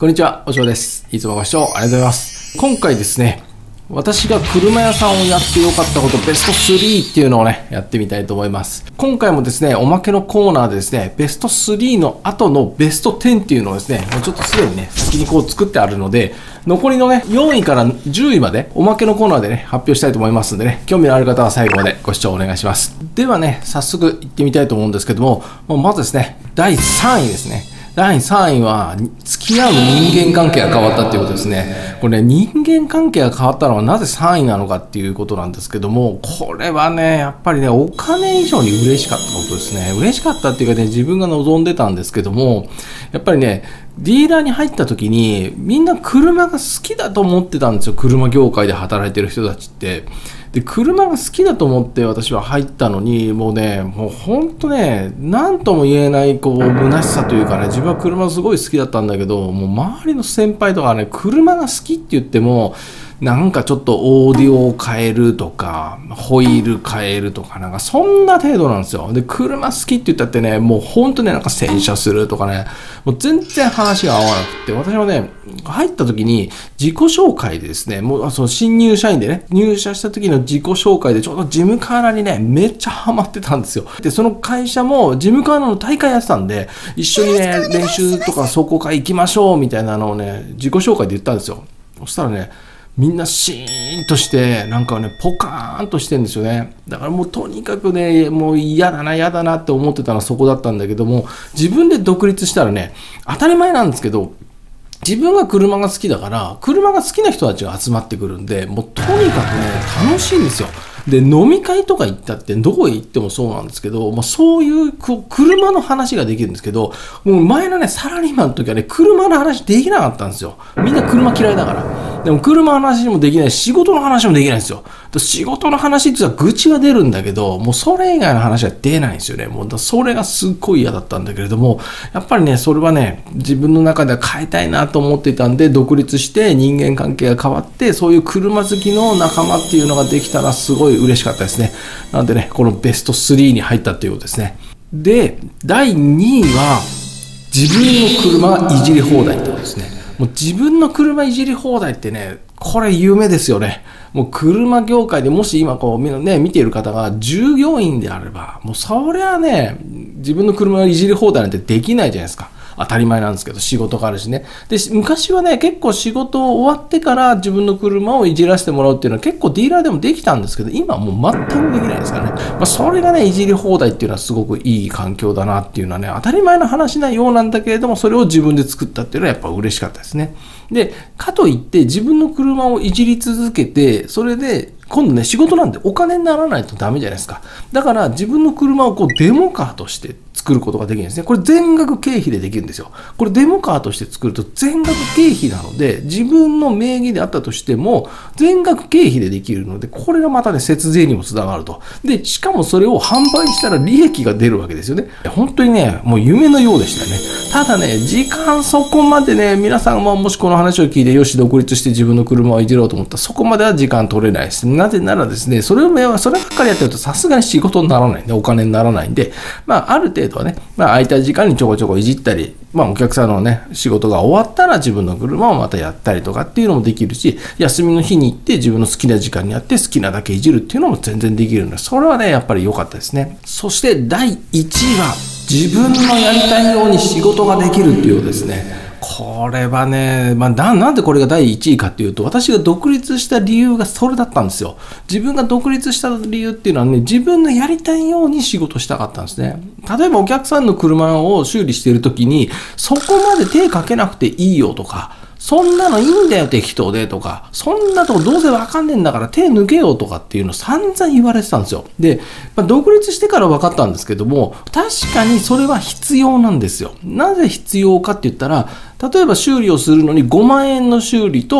こんにちは、おしょうです。いつもご視聴ありがとうございます。今回ですね、私が車屋さんをやってよかったことベスト3っていうのをね、やってみたいと思います。今回もですね、おまけのコーナーでですね、ベスト3の後のベスト10っていうのをですね、もうちょっとすでにね、先にこう作ってあるので、残りのね、4位から10位まで、おまけのコーナーでね、発表したいと思いますんでね、興味のある方は最後までご視聴お願いします。ではね、早速行ってみたいと思うんですけども、まずですね、第3位ですね。第3位は、付き合う人間関係が変わったっていうことですね。これね、人間関係が変わったのはなぜ3位なのかっていうことなんですけども、これはね、やっぱりね、お金以上に嬉しかったことですね。嬉しかったっていうかね、自分が望んでたんですけども、やっぱりね、ディーラーに入った時に、みんな車が好きだと思ってたんですよ。車業界で働いてる人たちって。で、車が好きだと思って私は入ったのに、もうほんとね、なんとも言えない、虚しさというかね、自分は車すごい好きだったんだけど、もう周りの先輩とかね、車が好きって言っても、なんかちょっとオーディオを変えるとか、ホイール変えるとか、なんかそんな程度なんですよ。で、車好きって言ったってね、もうほんとね、なんか洗車するとかね、もう全然話が合わなくって、私はね、入った時に自己紹介でですね、もうその新入社員でね、入社した時の自己紹介でちょうどジムカーナにね、めっちゃハマってたんですよ。で、その会社もジムカーナの大会やってたんで、一緒にね、練習とか壮行会行きましょうみたいなのをね、自己紹介で言ったんですよ。そしたらね、みんなシーンとして、なんかね、ポカーンとしてんですよね。だからもうとにかくね、もう嫌だなって思ってたのはそこだったんだけども、自分で独立したらね、当たり前なんですけど、自分が車が好きだから、車が好きな人たちが集まってくるんで、もうとにかくね、楽しいんですよ。で、飲み会とか行ったって、どこへ行ってもそうなんですけど、そういう車の話ができるんですけど、もう前のね、サラリーマンの時はね、車の話できなかったんですよ。みんな車嫌いだから。でも車の話もできないし、仕事の話もできないんですよ。仕事の話って言ったら愚痴は出るんだけど、もうそれ以外の話は出ないんですよね。もうそれがすっごい嫌だったんだけれども、やっぱりね、それはね、自分の中では変えたいなと思っていたんで、独立して人間関係が変わって、そういう車好きの仲間っていうのができたらすごい嬉しかったですね。なんでね、このベスト3に入ったっていうことですね。で、第2位は、自分の車いじり放題ってことですね。もう自分の車いじり放題ってね、これ夢ですよね。もう車業界でもし今見ている方が従業員であれば、もうそりゃね、自分の車いじり放題なんてできないじゃないですか。当たり前なんですけど、仕事があるしね。で、昔はね、結構仕事終わってから自分の車をいじらせてもらうっていうのは結構ディーラーでもできたんですけど、今はもう全くできないですからね。それがね、いじり放題っていうのはすごくいい環境だなっていうのはね、当たり前の話なようなんだけれども、それを自分で作ったっていうのはやっぱ嬉しかったですね。で、かといって自分の車をいじり続けて、それで、今度ね、仕事なんでお金にならないとダメじゃないですか。だから自分の車をデモカーとして作ることができるんですね。これ全額経費でできるんですよ。これデモカーとして作ると全額経費なので、自分の名義であったとしても全額経費でできるので、これがまたね、節税にもつながると。で、しかもそれを販売したら利益が出るわけですよね。本当にね、もう夢のようでしたね。ただね、時間そこまでね、皆さんももしこの話を聞いて、よし、独立して自分の車をいじろうと思ったら、そこまでは時間取れないです。なぜならですね、そればっかりやってるとさすがに仕事にならないんで、お金にならないんで、ある程度はね、空いた時間にちょこちょこいじったり、お客さんのね、仕事が終わったら自分の車をまたやったりとかっていうのもできるし、休みの日に行って自分の好きな時間にやって好きなだけいじるっていうのも全然できるので、それはね、やっぱり良かったですね。そして第1位は、自分のやりたいように仕事ができるっていうことですね。これはね、なんでこれが第1位かっていうと、私が独立した理由がそれだったんですよ。自分が独立した理由っていうのはね、自分のやりたいように仕事したかったんですね。例えばお客さんの車を修理しているときに、そこまで手かけなくていいよとか、そんなのいいんだよ適当でとか、そんなとこどうせわかんねえんだから手抜けよとかっていうのを散々言われてたんですよ。で、独立してから分かったんですけども、確かにそれは必要なんですよ。なぜ必要かって言ったら、例えば修理をするのに5万円の修理と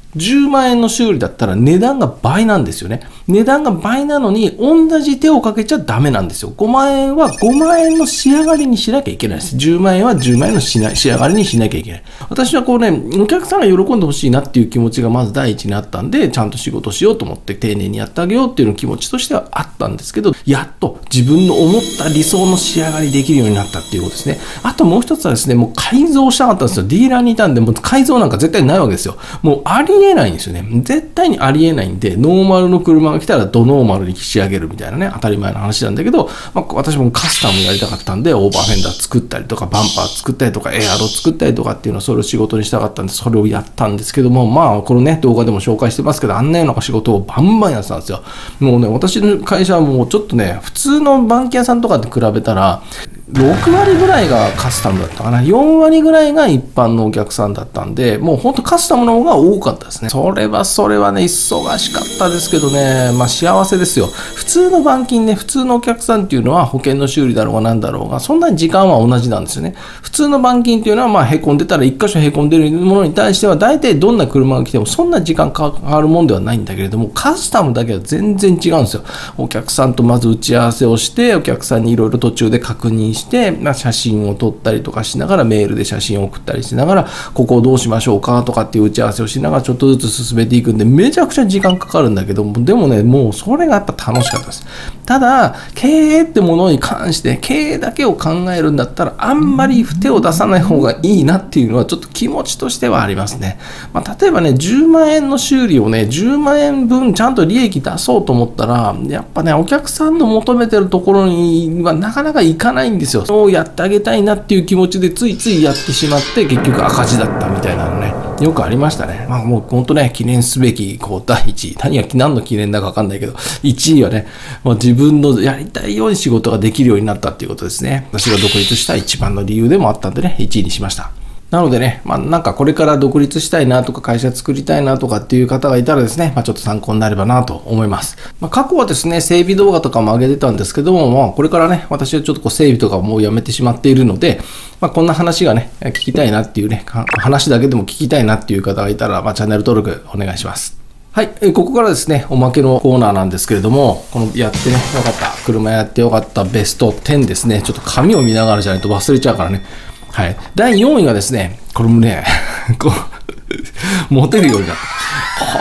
10万円の修理だったら値段が倍なんですよね。値段が倍なのに同じ手をかけちゃダメなんですよ。5万円は5万円の仕上がりにしなきゃいけないです。10万円は10万円の仕上がりにしなきゃいけない。私はこうね、お客さんが喜んでほしいなっていう気持ちがまず第一にあったんで、ちゃんと仕事しようと思って丁寧にやってあげようっていうの気持ちとしてはあったんですけど、やっと自分の思った理想の仕上がりできるようになったっていうことですね。あともう一つはですね、もう改造したかったんですよ。ディーラーにいたんで、もう改造なんか絶対ないわけですよ。もうありえないんですよね。絶対にありえないんで、ノーマルの車が来たらドノーマルに仕上げるみたいなね、当たり前の話なんだけど、私もカスタムやりたかったんで、オーバーフェンダー作ったりとか、バンパー作ったりとか、エアロ作ったりとかっていうのをそれを仕事にしたかったんで、それをやったんですけども、このね、動画でも紹介してますけど、あんなような仕事をバンバンやってたんですよ。もうね、私の会社はもうちょっとね、普通の板金屋さんとかって比べたら、6割ぐらいがカスタムだったかな。4割ぐらいが一般のお客さんだったんで、もうほんとカスタムの方が多かったですね。それはね、忙しかったですけどね、幸せですよ。普通の板金ね、普通のお客さんっていうのは保険の修理だろうが何だろうが、そんなに時間は同じなんですよね。普通の板金っていうのは、凹んでたら一箇所凹んでるものに対しては、大体どんな車が来てもそんな時間かかるもんではないんだけれども、カスタムだけは全然違うんですよ。お客さんとまず打ち合わせをして、お客さんにいろいろ途中で確認して、写真を撮ったりとかしながら、メールで写真を送ったりしながら、ここをどうしましょうかとかっていう打ち合わせをしながらちょっとずつ進めていくんで、めちゃくちゃ時間かかるんだけども、でもね、もうそれがやっぱ楽しかったです。ただ、経営ってものに関して、経営だけを考えるんだったら、あんまり手を出さない方がいいなっていうのはちょっと気持ちとしてはありますね。例えばね、10万円の修理をね、10万円分ちゃんと利益出そうと思ったら、やっぱね、お客さんの求めてるところにはなかなかいかないんですよ。そうやってあげたいなっていう気持ちでついついやってしまって、結局赤字だったみたいなのね、よくありましたね。もう本当ね、記念すべき、第1位。何の記念だかわかんないけど、1位はね、自分のやりたいように仕事ができるようになったっていうことですね。私が独立した一番の理由でもあったんでね、1位にしました。なのでね、なんかこれから独立したいなとか会社作りたいなとかっていう方がいたらですね、ちょっと参考になればなと思います。過去はですね、整備動画とかも上げてたんですけども、これからね、私はちょっと整備とかもうやめてしまっているので、こんな話がね、聞きたいなっていうね、話だけでも聞きたいなっていう方がいたら、チャンネル登録お願いします。はい、ここからですね、おまけのコーナーなんですけれども、このやってね、よかった、車やってよかったベスト10ですね、ちょっと紙を見ながらじゃないと忘れちゃうからね。はい。第4位がですね、これもね、モテるようになった。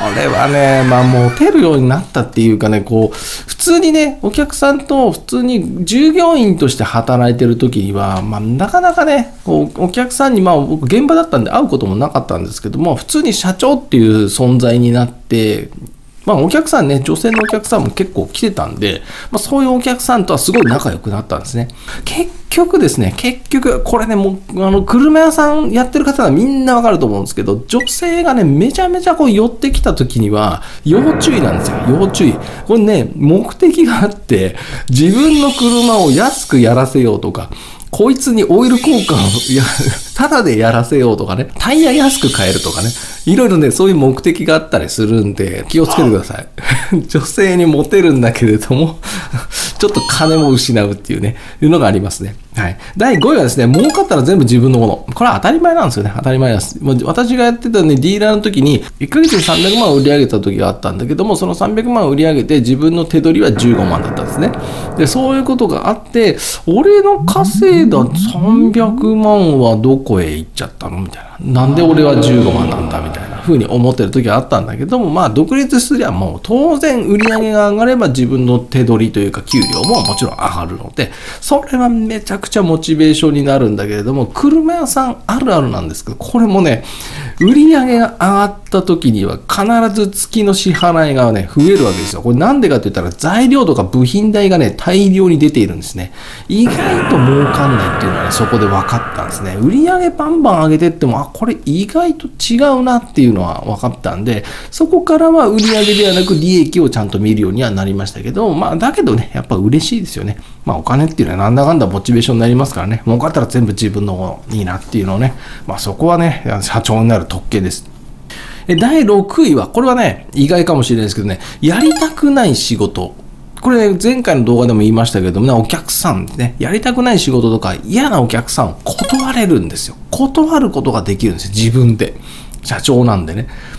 これはね、モテるようになったっていうかね、普通にね、お客さんと普通に従業員として働いてる時には、なかなかね、お客さんに、僕現場だったんで会うこともなかったんですけども、普通に社長っていう存在になって、お客さんね、女性のお客さんも結構来てたんで、そういうお客さんとはすごい仲良くなったんですね。結局、これね、もう、車屋さんやってる方はみんなわかると思うんですけど、女性がね、めちゃめちゃ寄ってきた時には、要注意なんですよ。要注意。これね、目的があって、自分の車を安くやらせようとか、こいつにオイル交換をただでやらせようとかね、タイヤ安く買えるとかね、いろいろね、そういう目的があったりするんで、気をつけてください。女性にモテるんだけれども、ちょっと金も失うっていうね、いうのがありますね。はい。第5位はですね、儲かったら全部自分のもの。これは当たり前なんですよね。当たり前なんです。私がやってたね、ディーラーの時に、1ヶ月に300万売り上げた時があったんだけども、その300万売り上げて自分の手取りは15万だったんですね。で、そういうことがあって、俺の稼いだ300万はどこへ行っちゃったのみたいな。なんで俺は15万なんだみたいな風に思ってる時はあったんだけども、独立すりゃもう当然売り上げが上がれば自分の手取りというか給料ももちろん上がるので、それはめちゃくちゃモチベーションになるんだけれども、車屋さんあるあるなんですけど、これもね、売り上げが上がった時には必ず月の支払いがね、増えるわけですよ。これなんでかって言ったら材料とか部品代がね、大量に出ているんですね。意外と儲かんないっていうのはね、そこで分かったんですね。売り上げバンバン上げてっても、これ意外と違うなっていうのは分かったんで、そこからは売り上げではなく利益をちゃんと見るようにはなりましたけど、だけどね、やっぱ嬉しいですよね。お金っていうのはなんだかんだモチベーションになりますからね、儲かったら全部自分のものいいなっていうのをね、そこはね、社長になる特権です。第6位は、これはね、意外かもしれないですけどね、やりたくない仕事。これね、前回の動画でも言いましたけどもね、お客さんね、やりたくない仕事とか嫌なお客さんを断れるんですよ。断ることができるんですよ、自分で。社長なんでね。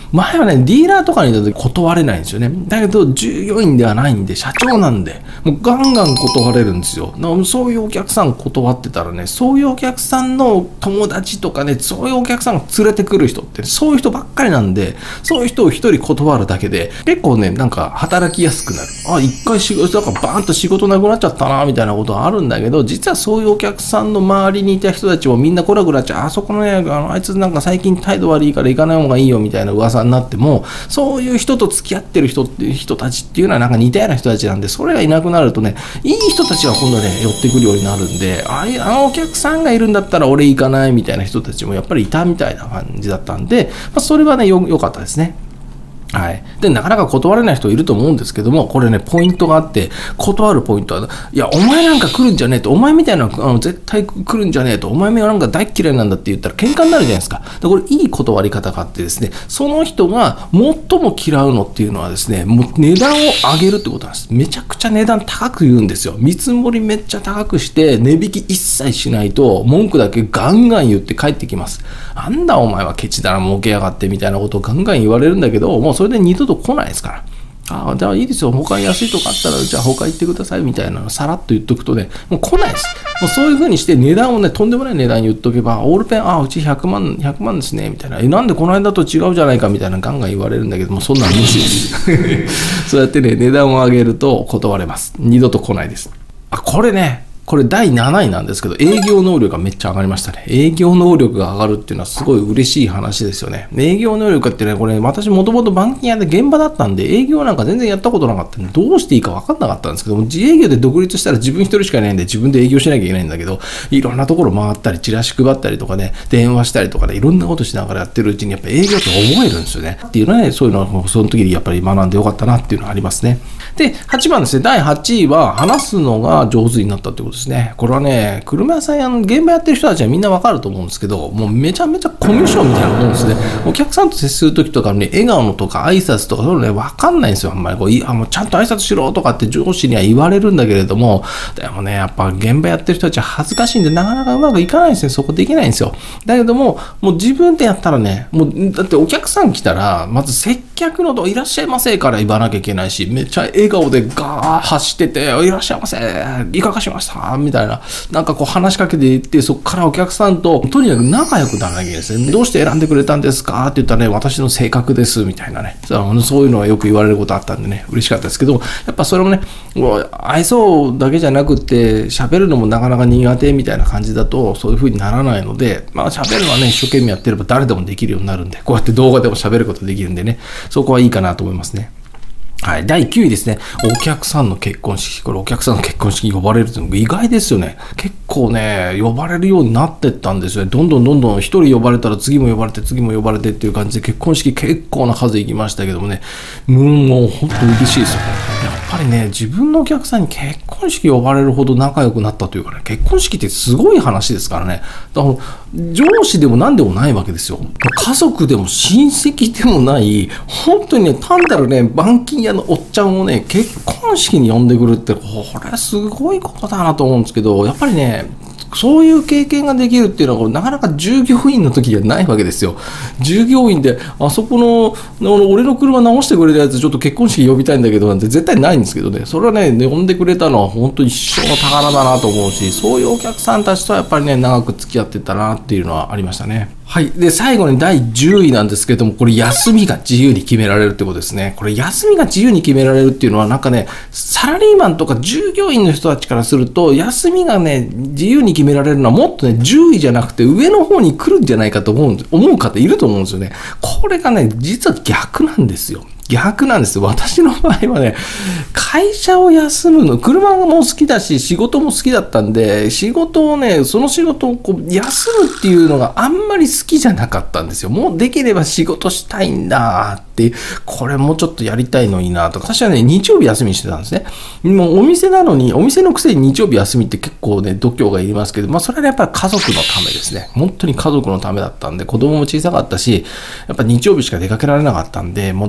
前はね、ディーラーとかにいた時断れないんですよね。だけど、従業員ではないんで、社長なんで、もうガンガン断れるんですよ。だからそういうお客さん断ってたらね、そういうお客さんの友達とかね、そういうお客さんが連れてくる人って、そういう人ばっかりなんで、そういう人を一人断るだけで、結構ね、なんか働きやすくなる。あ、一回仕事、だからバーンと仕事なくなっちゃったな、みたいなことはあるんだけど、実はそういうお客さんの周りにいた人たちもみんな来なくなっちゃう。あそこのね、あいつなんか最近態度悪いから行かない方がいいよ、みたいな噂になっても、そういう人と付き合ってる人たちっていうのはなんか似たような人たちなんで、それがいなくなるとね、いい人たちは今度ね、寄ってくるようになるんで、あのお客さんがいるんだったら俺行かないみたいな人たちもやっぱりいたみたいな感じだったんで、それはね、良かったですね。はい。で、なかなか断れない人いると思うんですけども、これね、ポイントがあって、断るポイントは、いや、お前なんか来るんじゃねえと、お前みたいな絶対来るんじゃねえと、お前なんか大嫌いなんだって言ったら喧嘩になるじゃないですか。で、これ、いい断り方があってですね、その人が最も嫌うのっていうのはですね、もう値段を上げるってことなんです。めちゃくちゃ値段高く言うんですよ。見積もりめっちゃ高くして、値引き一切しないと、文句だけガンガン言って帰ってきます。なんだお前はケチだな、儲けやがってみたいなことをガンガン言われるんだけど、もうそれで二度と来ないですから。ああ、じゃあいいですよ。他に安いとこあったら、じゃあ他行ってくださいみたいなのさらっと言っとくとね、もう来ないです。もうそういう風にして値段をね、とんでもない値段言っとけば、オールペン、うち100万ですね、みたいな。なんでこの間と違うじゃないかみたいなガンガン言われるんだけども、そんなの無視です。そうやってね、値段を上げると断れます。二度と来ないです。これね、これ第7位なんですけど、営業能力がめっちゃ上がりましたね。営業能力が上がるっていうのはすごい嬉しい話ですよね。営業能力ってね、これ私もともと板金屋で現場だったんで、営業なんか全然やったことなかったんで、どうしていいか分かんなかったんですけども、自営業で独立したら自分一人しかいないんで、自分で営業しなきゃいけないんだけど、いろんなところ回ったり、チラシ配ったりとかね、電話したりとかね、いろんなことしながらやってるうちに、やっぱ営業って覚えるんですよね。っていうのはね、そういうのはその時にやっぱり学んでよかったなっていうのはありますね。で、8番ですね、第8位は、話すのが上手になったってことですね。これはね、車屋さん現場やってる人たちはみんなわかると思うんですけど、もうめちゃめちゃコミュ障みたいなもんですね。お客さんと接するときとかね、笑顔のとか挨拶とか、そういうのね、わかんないんですよ。あんまりもうちゃんと挨拶しろとかって上司には言われるんだけれども、でもね、やっぱ現場やってる人たちは恥ずかしいんで、なかなかうまくいかないんですね。そこできないんですよ。だけども、もう自分でやったらね、もう、だってお客さん来たら、まず接客のといらっしゃいませから言わなきゃいけないし、めっちゃ笑顔でガー走ってて、いらっしゃいませ、いかがしましたみたいな。なんかこう話しかけていって、そこからお客さんととにかく仲良くならなきゃいけないですね。どうして選んでくれたんですかって言ったらね、私の性格ですみたいなね、そういうのはよく言われることあったんでね、嬉しかったですけど、やっぱそれもね、愛想だけじゃなくって喋るのもなかなか苦手みたいな感じだとそういう風にならないので、喋るのはね、一生懸命やってれば誰でもできるようになるんで、こうやって動画でも喋ることできるんでね、そこはいいかなと思いますね。はい。第9位ですね。お客さんの結婚式。これお客さんの結婚式呼ばれるっていうのが意外ですよね。結構ね、呼ばれるようになってったんですよね。どんどん一人呼ばれたら次も呼ばれて次も呼ばれてっていう感じで結婚式結構な数行きましたけどもね。もう本当に嬉しいですよ。やっぱりね、自分のお客さんに結婚式呼ばれるほど仲良くなったというかね、結婚式ってすごい話ですからね。だから上司でも何でもないわけですよ。家族でも親戚でもない、本当にね、単なるね、板金屋のおっちゃんをね、結婚式に呼んでくるって、これすごいことだなと思うんですけど、やっぱりね、そういう経験ができるっていうのはなかなか従業員の時にはないわけですよ。従業員であそこの俺の車直してくれたやつちょっと結婚式呼びたいんだけどなんて絶対ないんですけどね、それはね呼んでくれたのは本当に一生の宝だなと思うし、そういうお客さんたちとはやっぱりね長く付き合ってたなっていうのはありましたね。はい。で、最後に第10位なんですけれども、これ休みが自由に決められるってことですね。これ休みが自由に決められるっていうのはなんかね、サラリーマンとか従業員の人たちからすると、休みがね、自由に決められるのはもっとね、10位じゃなくて上の方に来るんじゃないかと思う方いると思うんですよね。これがね、実は逆なんですよ。逆なんです。私の場合はね、会社を休むの、車も好きだし、仕事も好きだったんで、仕事をね、その仕事をこう休むっていうのがあんまり好きじゃなかったんですよ。もうできれば仕事したいんだって、これもうちょっとやりたいのになとか、私はね、日曜日休みにしてたんですね。もうお店なのに、お店のくせに日曜日休みって結構ね、度胸がいりますけど、それはやっぱり家族のためですね。本当に家族のためだったんで、子供も小さかったし、やっぱ日曜日しか出かけられなかったんで、もう何として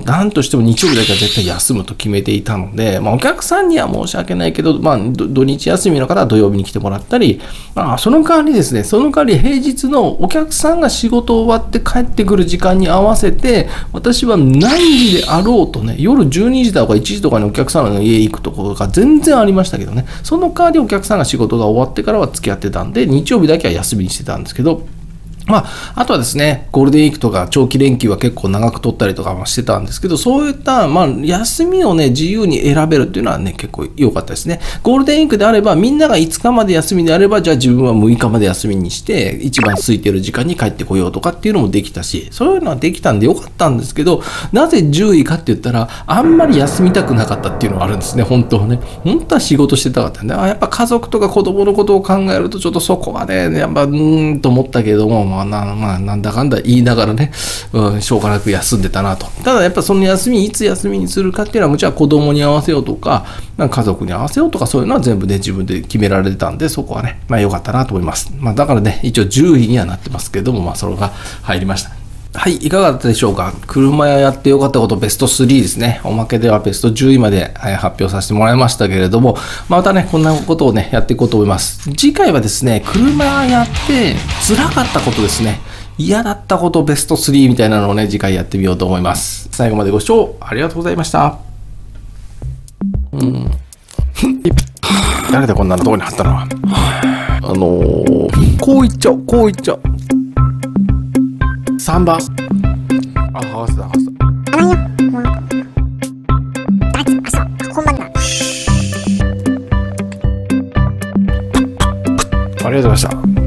しても日曜日だけは絶対休むと決めていたので、お客さんには申し訳ないけど、土日休みの方は土曜日に来てもらったり、その代わりですね、その代わり平日のお客さんが仕事終わって帰ってくる時間に合わせて、私は何時であろうとね、夜12時とか1時とかにお客さんの家行くところが全然ありましたけどね、その代わりお客さんが仕事が終わってからは付き合ってたんで、日曜日だけは休みにしてたんですけど、あとはですね、ゴールデンウィークとか長期連休は結構長く取ったりとかもしてたんですけど、そういった、休みをね、自由に選べるっていうのはね、結構良かったですね。ゴールデンウィークであれば、みんなが5日まで休みであれば、じゃあ自分は6日まで休みにして、一番空いてる時間に帰ってこようとかっていうのもできたし、そういうのはできたんで良かったんですけど、なぜ10位かって言ったら、あんまり休みたくなかったっていうのがあるんですね、本当はね。本当は仕事してたかったんで、やっぱ家族とか子供のことを考えると、ちょっとそこはね、やっぱ、と思ったけども、なんだかんだ言いながらね、しょうがなく休んでたなと。ただやっぱその休み、いつ休みにするかっていうのは、もちろん子供に合わせようとか、家族に合わせようとか、そういうのは全部ね、自分で決められてたんで、そこはね、良かったなと思います。だからね、一応10位にはなってますけども、それが入りました。はい、いかがだったでしょうか。車屋やってよかったことベスト3ですね。おまけではベスト10位まで発表させてもらいましたけれども、またね、こんなことをね、やっていこうと思います。次回はですね、車屋やって辛かったことですね。嫌だったことベスト3みたいなのをね、次回やってみようと思います。最後までご視聴ありがとうございました。誰でこんなのどこに貼ったのは。こういっちゃおう、こういっちゃおう。3番。剥がせた、剥がせた。ありがとうございました。